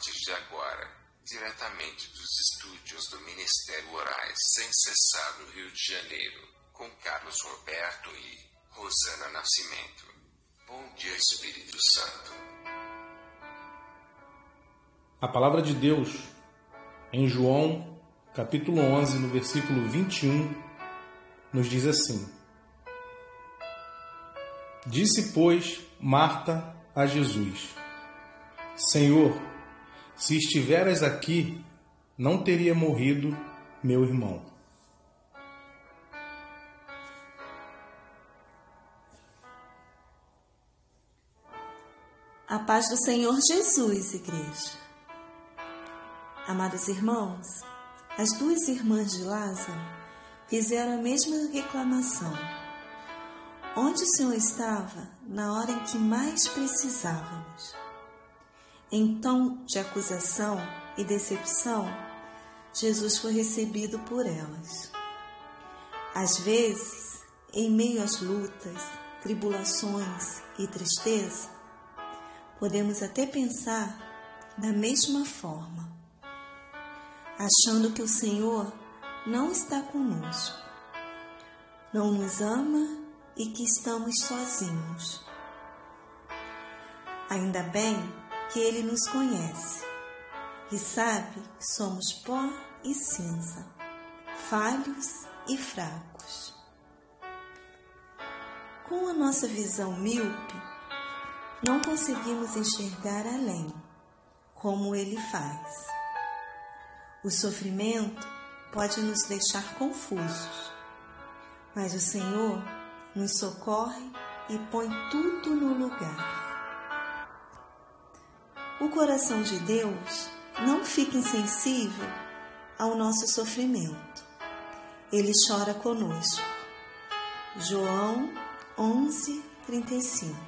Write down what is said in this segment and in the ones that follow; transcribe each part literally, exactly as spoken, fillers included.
partir de agora, diretamente dos estúdios do Ministério Orais Sem Cessar no Rio de Janeiro, com Carlos Roberto e Rosana Nascimento. Bom dia, Espírito Santo. A palavra de Deus, em João, capítulo onze, no versículo vinte e um, nos diz assim: Disse, pois, Marta a Jesus: Senhor, se estiveras aqui, não teria morrido meu irmão. A paz do Senhor Jesus, igreja. Amados irmãos, as duas irmãs de Lázaro fizeram a mesma reclamação. Onde o Senhor estava na hora em que mais precisávamos? Em tom de acusação e decepção, Jesus foi recebido por elas. Às vezes, em meio às lutas, tribulações e tristeza, podemos até pensar da mesma forma, achando que o Senhor não está conosco, não nos ama e que estamos sozinhos. Ainda bem que Ele nos conhece e sabe que somos pó e cinza, falhos e fracos. Com a nossa visão míope, não conseguimos enxergar além, como Ele faz. O sofrimento pode nos deixar confusos, mas o Senhor nos socorre e põe tudo no lugar. O coração de Deus não fica insensível ao nosso sofrimento. Ele chora conosco. João onze, trinta e cinco.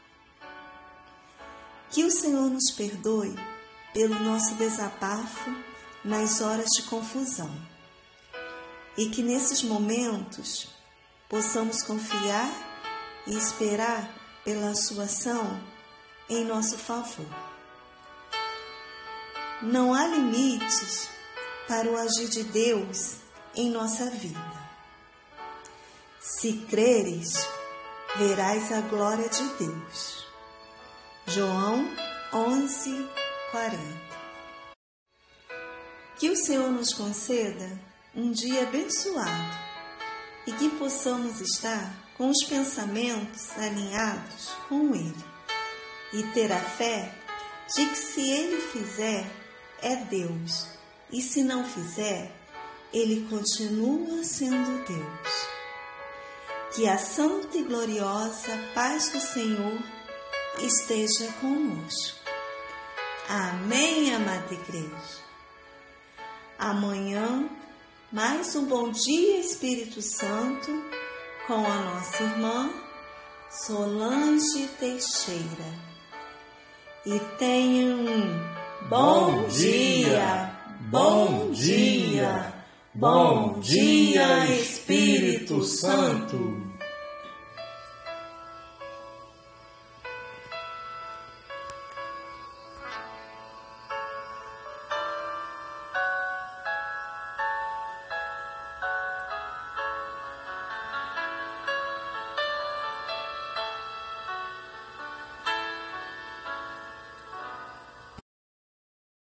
Que o Senhor nos perdoe pelo nosso desabafo nas horas de confusão e que nesses momentos possamos confiar e esperar pela sua ação em nosso favor. Não há limites para o agir de Deus em nossa vida. Se creres, verás a glória de Deus. João onze, quarenta. Que o Senhor nos conceda um dia abençoado e que possamos estar com os pensamentos alinhados com Ele e ter a fé de que se Ele fizer, é Deus, e se não fizer, Ele continua sendo Deus. Que a santa e gloriosa paz do Senhor esteja conosco. Amém, amada igreja. Amanhã, mais um Bom Dia, Espírito Santo, com a nossa irmã Solange Teixeira. E tenham um bom dia, bom dia, bom dia, Espírito Santo.